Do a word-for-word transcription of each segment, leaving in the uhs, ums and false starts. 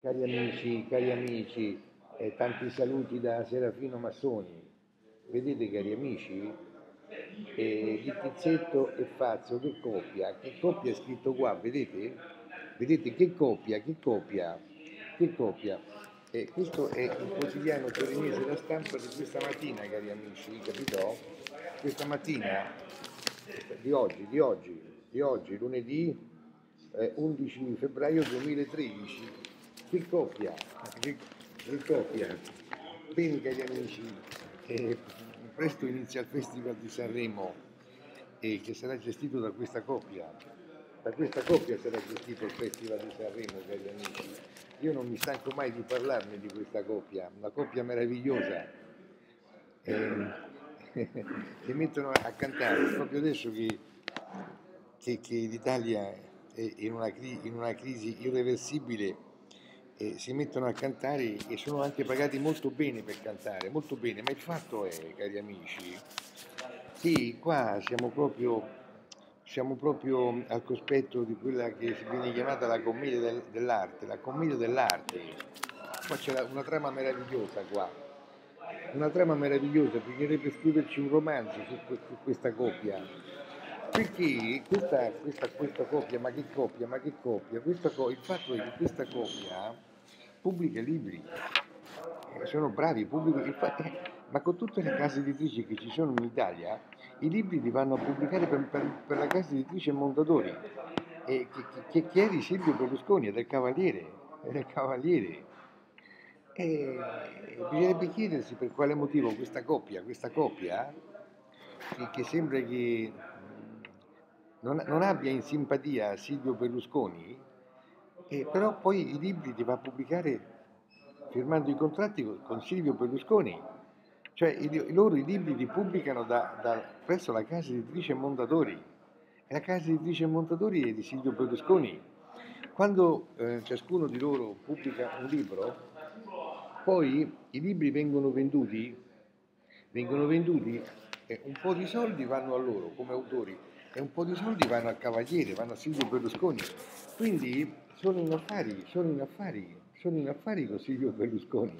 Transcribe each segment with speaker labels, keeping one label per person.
Speaker 1: Cari amici, cari amici, eh, tanti saluti da Serafino Massoni. Vedete, cari amici, eh, di Pizzetto e Fazio, che coppia, che coppia è scritto qua, vedete? Vedete che coppia, che coppia, che coppia. Eh, questo è il quotidiano torinese La Stampa di questa mattina, cari amici, capito? Questa mattina, di oggi, di oggi, di oggi, lunedì eh, undici febbraio duemilatredici. Che coppia, che, che coppia. Bene, cari amici, eh, presto inizia il Festival di Sanremo, eh, che sarà gestito da questa coppia. Da questa coppia sarà gestito il Festival di Sanremo, cari amici. Io non mi stanco mai di parlarne di questa coppia, una coppia meravigliosa. Eh, li mettono a cantare proprio adesso che, che, che l'Italia è in una, in una crisi irreversibile, eh, si mettono a cantare e sono anche pagati molto bene per cantare, molto bene, ma il fatto è, cari amici, che qua siamo proprio, siamo proprio al cospetto di quella che viene chiamata la commedia del, dell'arte, la commedia dell'arte. Qua c'è una trama meravigliosa qua, una trama meravigliosa, bisognerebbe scriverci un romanzo su, su questa coppia. Perché questa, questa, questa coppia, ma che coppia, ma che coppia, questa, il fatto è che questa coppia pubblica libri, eh, sono bravi, pubblicano, infatti, ma con tutte le case editrici che ci sono in Italia, i libri li vanno a pubblicare per, per, per la casa editrice Mondadori, e che, che, che è di Silvio Berlusconi, è del Cavaliere, è del Cavaliere. E bisognerebbe chiedersi per quale motivo questa coppia, questa coppia che, che sembra che non, non abbia in simpatia Silvio Berlusconi, e però poi i libri li va a pubblicare firmando i contratti con, con Silvio Berlusconi. Cioè i, loro i libri li pubblicano da, da, presso la casa editrice Mondadori, e la casa editrice Mondadori è di Silvio Berlusconi. Quando eh, ciascuno di loro pubblica un libro, poi i libri vengono venduti, vengono venduti e un po' di soldi vanno a loro come autori e un po' di soldi vanno al Cavaliere, vanno a Silvio Berlusconi. Quindi sono in affari, sono in affari, sono in affari con Silvio Berlusconi.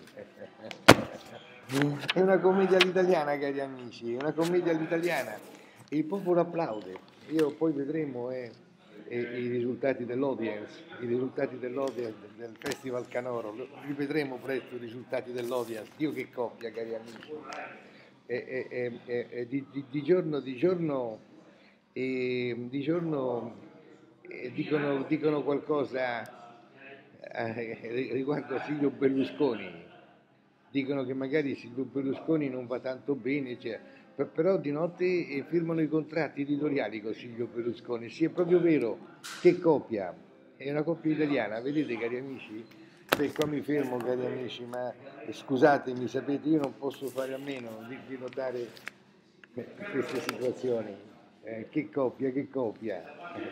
Speaker 1: È una commedia all'italiana, cari amici, è una commedia all'italiana. E il popolo applaude. Io poi vedremo eh, eh, i risultati dell'audience, i risultati dell'audience del Festival Canoro. Rivedremo presto i risultati dell'audience. Dio che coppia, cari amici. E, e, e, e di, di, di giorno di giorno, e, di giorno e dicono, dicono qualcosa eh, riguardo a Silvio Berlusconi. Dicono che magari Silvio Berlusconi non va tanto bene, cioè, però di notte firmano i contratti editoriali con Silvio Berlusconi. Sì, è proprio vero, che coppia, è una coppia italiana, vedete, cari amici? Beh, qua mi fermo, cari amici, ma scusatemi, sapete, io non posso fare a meno di, di notare queste situazioni. Eh, che coppia, che coppia.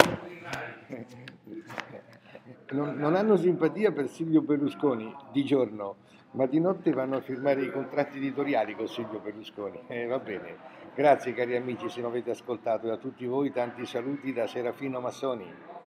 Speaker 1: Non, non hanno simpatia per Silvio Berlusconi di giorno, ma di notte vanno a firmare i contratti editoriali con Silvio Berlusconi. Eh, va bene. Grazie cari amici se mi avete ascoltato, e a tutti voi tanti saluti da Serafino Massoni.